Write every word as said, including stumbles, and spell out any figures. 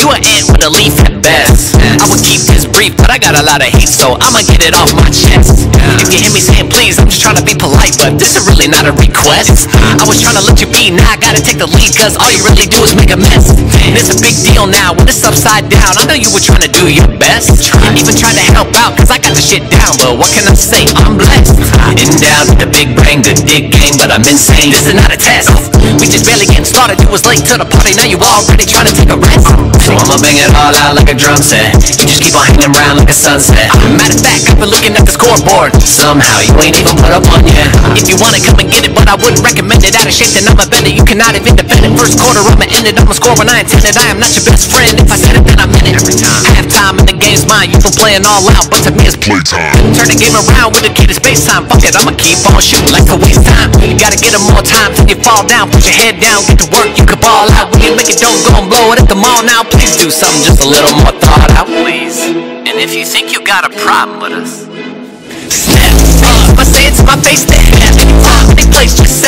You an ant with a leaf at best. I would keep this brief, but I got a lot of hate, so I'ma get it off my chest. If you hear me saying please, I'm just trying to be polite, but this is really not a request. I was trying to let you be, now I gotta take the lead, cause all you really do is make a mess. And it's a big deal now, when it's upside down. I know you were trying to do your best, even trying to help out, cause I got the shit down. But what can I say, I'm blessed. Endowed with the big brain, good dick game, but I'm insane, this is not a test. We just barely getting started, you was late to the party, now you already trying to take a rest. So I'ma bang it all out like a drum set. You just keep on hanging around like a sunset. Matter of fact, I've been looking at the scoreboard, somehow you ain't even put up on yet. If you want it, come and get it, but I wouldn't recommend it. Out of shape, then I'm a better, you cannot even defend it. First quarter, I'ma end it, I'ma score when I intended. I am not your best friend, if I said it, then I meant it. Half time and the game's mine, you been playing all out, but to me it's playtime. Turn the game around with the key to space time. Fuck it, I'ma keep on shooting like a waste time. You gotta get them more times when you fall down. Put your head down, get to work, you can ball out. When you make it, don't go and blow it at the mall now. Please do something just a little more thought out, please. And if you think you got a problem with us, snap up, I say it to my face, then any time, any place, just